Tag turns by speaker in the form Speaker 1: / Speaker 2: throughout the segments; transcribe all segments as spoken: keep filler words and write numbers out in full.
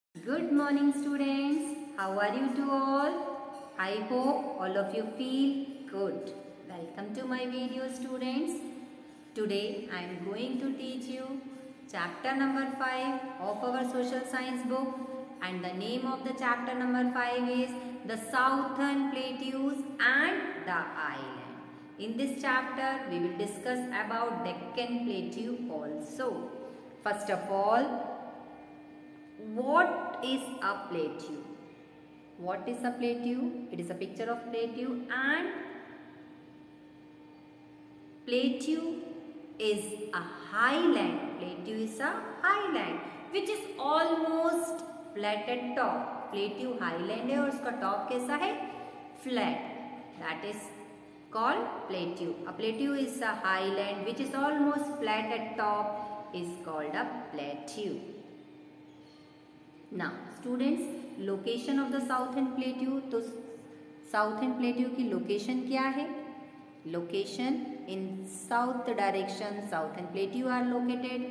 Speaker 1: Good morning students. How are you two all? I hope all of you feel good. Welcome to my video students. Today I am going to teach you chapter number five of our social science book, and the name of the chapter number five is the Southern Plateaus and the Island. In this chapter we will discuss about Deccan Plateau also. First of all, what is a plateau? What is a plateau? It is a picture of plateau, and plateau is a highland. Plateau is a highland which is almost flat at top. Plateau highland है और उसका top कैसा है? Flat. That is called plateau. A plateau is a highland which is almost flat at top is called a plateau. Now students, location of the Southern Plateau. तो Southern Plateau की location क्या है? Location in south direction Southern Plateau are located,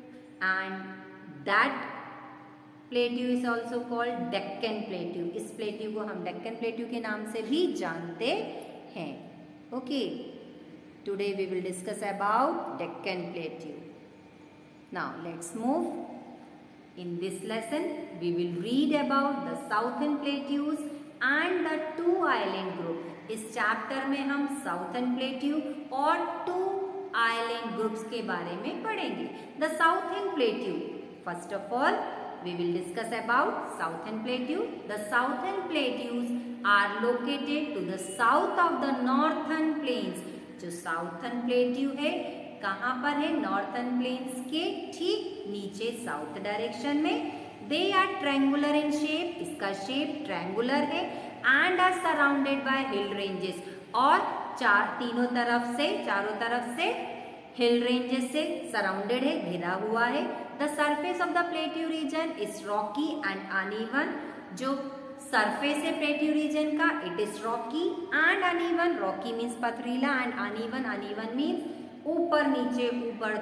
Speaker 1: and that plateau is also called Deccan Plateau. इस plateau को हम Deccan Plateau के नाम से भी जानते हैं. Okay, today we will discuss about Deccan Plateau. Now let's move. In this lesson, we will read about the Southern Plateaus and the two island group. इस चैप्टर में हम Southern Plateau और two island groups के बारे में पढ़ेंगे. The Southern Plateau. First of all, we will discuss about Southern Plateau. The Southern Plateaus are located to the south of the Northern Plains. जो Southern Plateau है कहाँ पर है? नॉर्थर्न प्लेन्स के ठीक नीचे साउथ डायरेक्शन में. They are triangular in shape. इसका शेप ट्रायंगुलर है. And are surrounded by hill ranges. और चार तीनों तरफ से चारों तरफ से हिल रेंजेस से सराउंडेड है, घिरा हुआ है. The surface of the plateau region is rocky and uneven. जो सरफेस है प्लेट्यू रीजन का, it is rocky and uneven. Rocky means पथरीला एंड अनइवन अनइवन मीन्स ऊपर नीचे ऊपर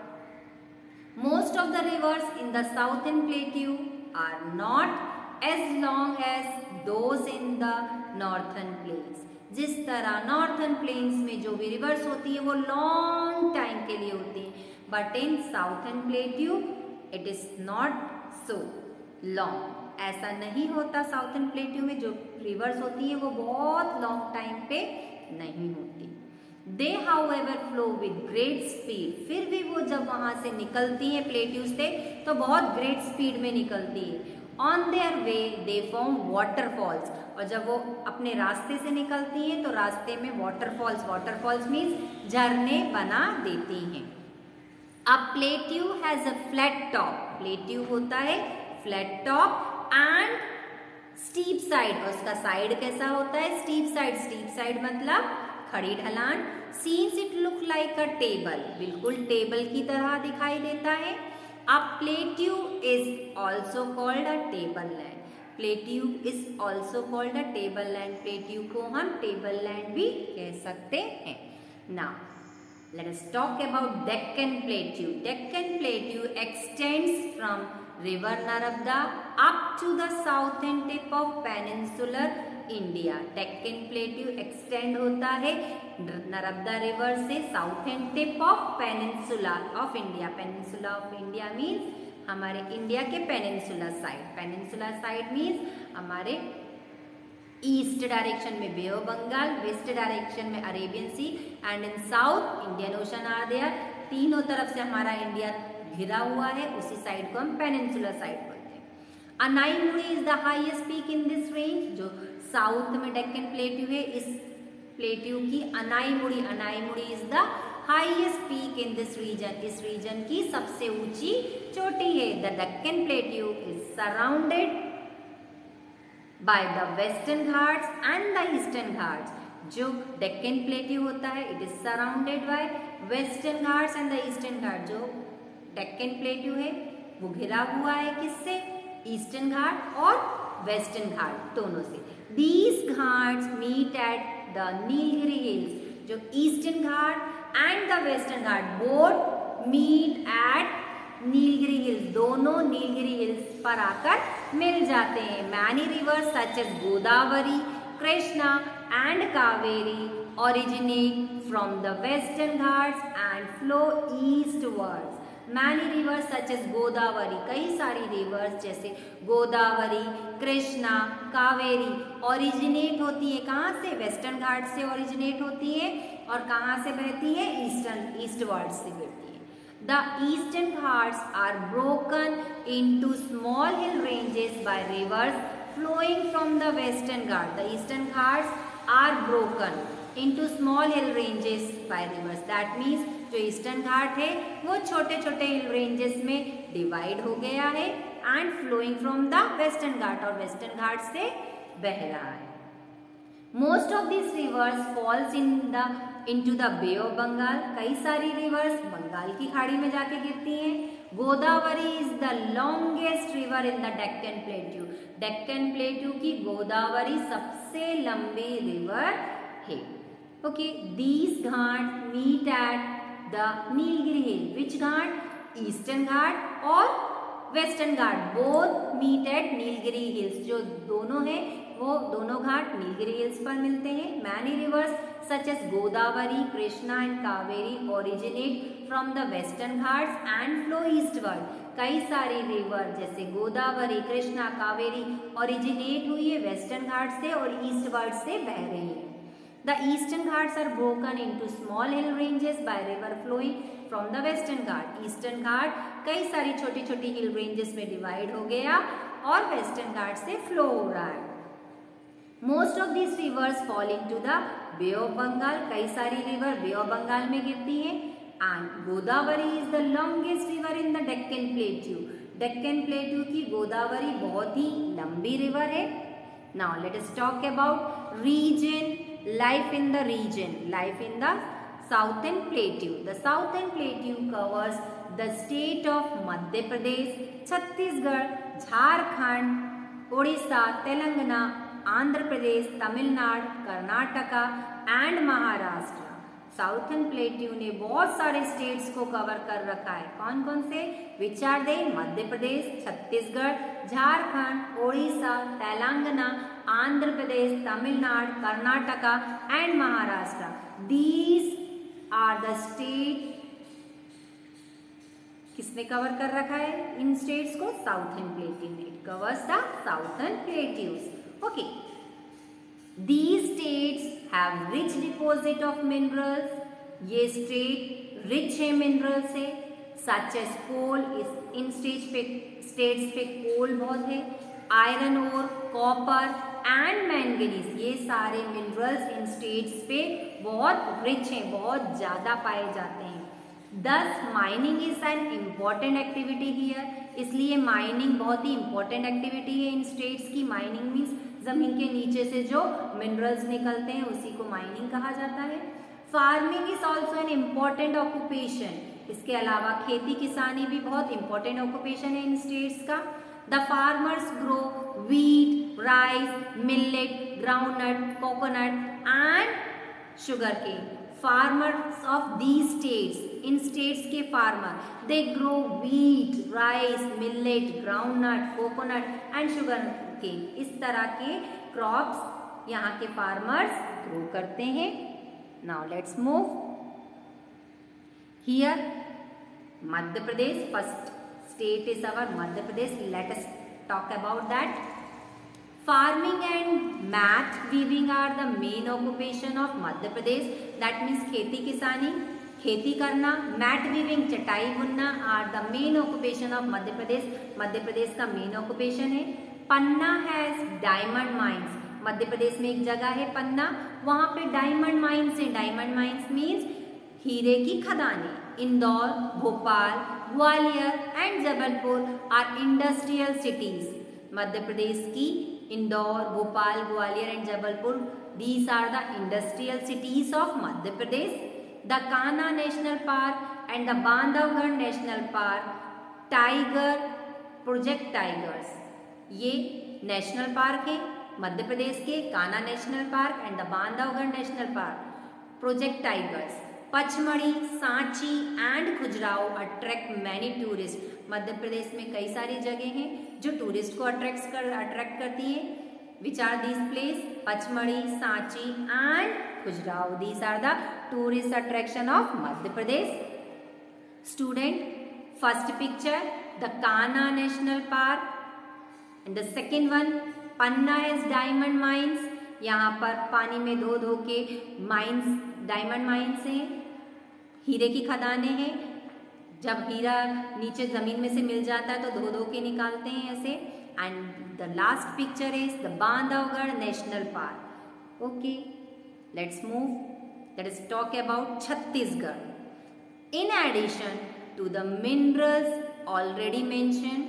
Speaker 1: खावर. Most of the rivers in the southern plateau are not as long as those in the northern plains. जिस तरह northern planes में जो भी रिवर्स होती है वो लॉन्ग टाइम के लिए होती है, but in southern plateau it is not so long. ऐसा नहीं होता. साउथर्न प्लेट्यू में जो रिवर्स होती है वो बहुत लॉन्ग टाइम पे नहीं होती. They however flow with great speed. फिर भी वो जब वहाँ से निकलती हैं प्लेट्यूज से तो बहुत ग्रेट स्पीड में निकलती है. On their way they form waterfalls. और जब वो अपने रास्ते से निकलती हैं तो रास्ते में waterfalls. Waterfalls means झरने बना देती हैं. A plateau has a flat top. Plateau होता है flat top and steep side. और उसका साइड कैसा होता है? Steep side. Steep side मतलब खड़ी ढलान. Since it look like a table. बिल्कुल टेबल की तरह दिखाई देता है. A plateau is also called a table land. Plateau is also called a table land. Plateau को हम टेबल लैंड भी कह सकते हैं. Now let us talk about Deccan plateau. Deccan plateau extends from river Narmada up to the southern tip of peninsular India. Deccan plateau extend होता है Narmada river से southern tip of peninsula of India. Peninsula of India means हमारे India के peninsula side. Peninsula side means हमारे east direction में bay of Bengal, west direction में Arabian sea, and in south Indian ocean are there. तीनों तरफ से हमारा India घिरा हुआ है. उसी साइड को हम पेनिनसुला साइड बोलते हैं. Anaimudi is the highest peak in this range. जो साउथ में डेक्कन प्लेट्यू है, इस प्लेट्यू की Anaimudi Anaimudi is the highest peak in this region. इस रीजन की सबसे ऊंची चोटी है. The Deccan plateau is surrounded by the western ghats and the eastern ghats. जो डेक्कन प्लेट्यू होता है it is surrounded by western ghats and the eastern ghat. जो डेक्कन प्लेट्यू है वो घिरा हुआ है किससे? ईस्टर्न घाट और वेस्टर्न घाट दोनों से. These Ghats meet at the Nilgiri hills. जो eastern Ghat and the western ghat both meet at Nilgiri hills. दोनों नीलगिरी हिल्स पर आकर मिल जाते हैं। Many rivers such as Godavari, Krishna and Kaveri originate from the western ghats and flow eastwards. Many rivers such as Godavari, कई सारी reverse जैसे Godavari, Krishna, Kaveri originate होती है कहाँ से? वेस्टर्न घाट से ओरिजिनेट होती है और कहाँ से बहती है? ईस्टर्न ईस्टवर्ड से बहती है। The eastern ghats are broken into small hill ranges by rivers flowing from the western ghat. The eastern ghats are broken into small hill ranges by rivers. That means जो eastern ghat है वो छोटे छोटे hill ranges में divide हो गया है and flowing from the western ghat, और वेस्टर्न घाट से बह रहा है। Most of this rivers falls in the into the bay of Bengal. कई सारी रिवर्स बंगाल की खाड़ी में जाके गिरती हैं। Godavari is the longest river in the Deccan plateau. Deccan plateau की गोदावरी सबसे लंबी रिवर है। Okay, these ghat meet at the Nilgiri hill. Which ghat? Eastern ghat और western ghat both meet at Nilgiri hills. जो दोनों हैं वो दोनों घाट नीलगिरी हिल्स पर मिलते हैं। Many rivers such as Godavari, Krishna and Kaveri originate from the western ghats and flow eastward. कई सारी रिवर जैसे गोदावरी, कृष्णा, कावेरी ओरिजिनेट हुई है वेस्टर्न घाट से और ईस्टवर्ड से बह रही है। The eastern ghats are broken into small hill ranges by river flowing from the western ghat. Eastern घाट कई सारी छोटी छोटी हिल रेंजेस में डिवाइड हो गया और वेस्टर्न घाट से फ्लो हो रहा है। Most of these rivers fall into the Bay of Bengal. कई सारी रिवर बे ऑफ बंगाल में गिरती हैं। And Godavari is the longest river in the Deccan Plateau. Deccan Plateau की गोदावरी बहुत ही लंबी रिवर है। Now let us talk about region. Life in the region, life in the southern plateau. The southern plateau covers the state of Madhya Pradesh, Chhattisgarh, Jharkhand, Odisha, Telangana, Andhra Pradesh, Tamil Nadu, Karnataka and Maharashtra. Southern plateau ने बहुत सारे states को cover कर रखा है। कौन कौन से? Which are they? Madhya Pradesh, Chhattisgarh, Jharkhand, Odisha, Telangana, Andhra Pradesh, Tamil Nadu, Karnataka and Maharashtra. These are the state. किसने कवर कर रखा है इन स्टेट्स को? साउथर्न प्लेट्यू ने। It covers the southern plateaus. Okay, These states have rich deposit of minerals. ये स्टेट रिच है मिनरल से। सच एज कोल, इस इन स्टेज पे स्टेट्स पे कोल बहुत है। Iron ore, copper and manganese, ये सारे मिनरल्स इन स्टेट्स पे बहुत रिच हैं, बहुत ज़्यादा पाए जाते हैं। This mining is an important activity here. इसलिए माइनिंग बहुत ही इंपॉर्टेंट एक्टिविटी है इन स्टेट्स की। माइनिंग मीन्स जमीन के नीचे से जो मिनरल्स निकलते हैं उसी को माइनिंग कहा जाता है। Farming is also an important occupation. इसके अलावा खेती किसानी भी बहुत इंपॉर्टेंट ऑक्यूपेशन है इन स्टेट्स का। The farmers grow wheat, rice, millet, groundnut, coconut and sugar cane. Farmers of these states, इन स्टेट्स के farmer, they grow wheat, rice, millet, groundnut, coconut and sugar cane. इस तरह के क्रॉप्स यहाँ के फार्मर्स ग्रो करते हैं। Now let's move here. Madhya Pradesh, first state is our Madhya Pradesh. Let us talk about that. Farming and mat weaving are the main occupation of Madhya Pradesh. That means खेती किसानी, खेती करना, मैट वीविंग चटाई बुनना are the main occupation of Madhya Pradesh. Madhya Pradesh का main occupation है। Panna has diamond mines. Madhya Pradesh में एक जगह है पन्ना, वहां पे डायमंड माइंस है। डायमंड माइंस मीन्स हीरे की खदानें। Indore, Bhopal, Gwalior and Jabalpur are industrial cities. Madhya Pradesh की Indore, Bhopal, Gwalior and Jabalpur, these are the industrial cities of Madhya Pradesh. The Kanha National Park and the Bandhavgarh National Park, Tiger, Project Tigers, ये नेशनल पार्क है मध्य प्रदेश के। Kanha national park and the Bandhavgarh national park, project tigers, Pachmarhi, Sanchi and Khajuraho attract many tourist. Madhya Pradesh में कई सारी जगह हैं जो tourist को अट्रैक्ट कर अट्रैक्ट करती है। Which are these place? Pachmarhi, Sanchi and Khajuraho, these are the tourist attraction of Madhya Pradesh. Student, first picture the Kanha national park and the second one Panna has diamond mines. यहाँ पर पानी में धो धो के माइंस, डायमंड माइंस हैं, हीरे की खदानें हैं। जब हीरा नीचे जमीन में से मिल जाता है तो धो धो के निकालते हैं ऐसे। And the last picture is the Bandhavgarh national park. Okay, let's move, let us talk about Chhattisgarh. In addition to the minerals already mention,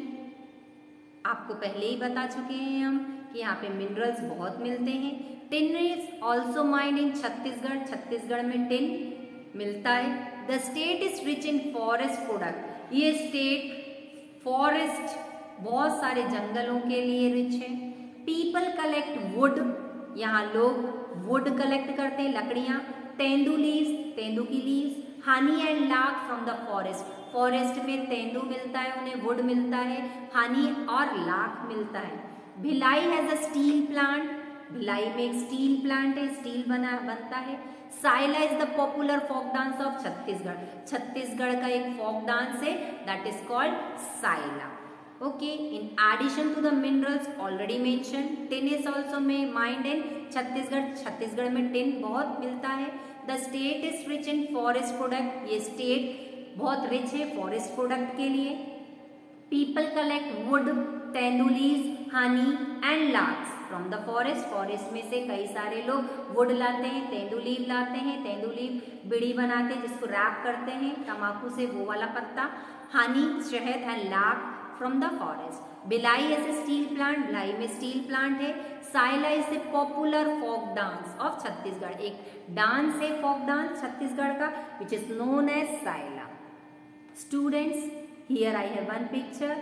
Speaker 1: आपको पहले ही बता चुके हैं हम कि यहाँ पे मिनरल्स बहुत मिलते हैं। Tin is also mined in Chhattisgarh, Chhattisgarh में टिन मिलता है। The state is rich in forest product, ये स्टेट फॉरेस्ट, बहुत सारे जंगलों के लिए रिच है। पीपल कलेक्ट वुड, यहाँ लोग वुड कलेक्ट करते हैं, लकड़ियाँ। तेंदू लीव्स, तेंदू की leaves. Honey and lac from the forest, forest में तेंदू मिलता है, उन्हें वुड मिलता है, हनी और लाख मिलता है। Bhilai has a steel plant, Bhilai में एक स्टील प्लांट है, स्टील बना बनता है। Saila is the popular folk dance of Chhattisgarh, Chhattisgarh का एक फोक डांस है that is called Saila. Okay, in addition to the minerals already mention, tin is also में माइंड इन छत्तीसगढ़, छत्तीसगढ़ में टिन बहुत मिलता है। The state is rich in forest product, ये state बहुत रिच है फॉरेस्ट प्रोडक्ट के लिए। People collect wood, tendu leaves, honey and lacs from the forest, forest में से कई सारे लोग वुड लाते हैं, तेंदू लीव लाते हैं, तेंदू लीव बीड़ी बनाते हैं जिसको रैप करते हैं तंबाकू से, वो वाला पत्ता। हनी, शहद and lac from the forest. Bhilai has a steel plant, Bhilai में स्टील प्लांट है। Saila is a popular folk dance of Chhattisgarh, एक डांस है फोक डांस छत्तीसगढ़ का which is known as Saila. Students, here I have one picture,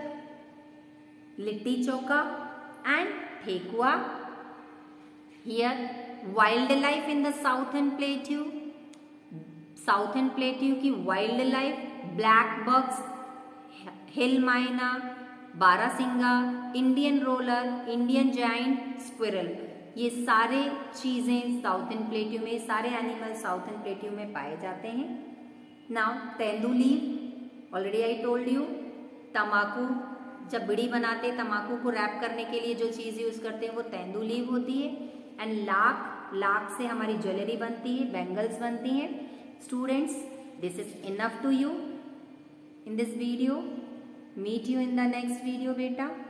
Speaker 1: litti chokha and thekua. Here wild life in the southern plateau, southern plateau की wild life, black bucks, hill myna, barasingha, Indian roller, Indian giant squirrel, ये सारे चीजें southern plateau में, सारे animal southern plateau में पाए जाते हैं। Now tendu leaf, already I told you, तम्बाकू, जब बीड़ी बनाते हैं तम्बाकू को रैप करने के लिए जो चीज़ यूज करते हैं वो तेंदू लीव होती है। एंड लाख, लाख से हमारी ज्वेलरी बनती है, बैंगल्स बनती हैं। Students, this is enough to you in this video. Meet you in the next video बेटा।